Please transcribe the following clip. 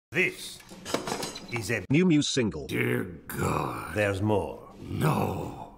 This is a new Muse single. Dear God. There's more. No.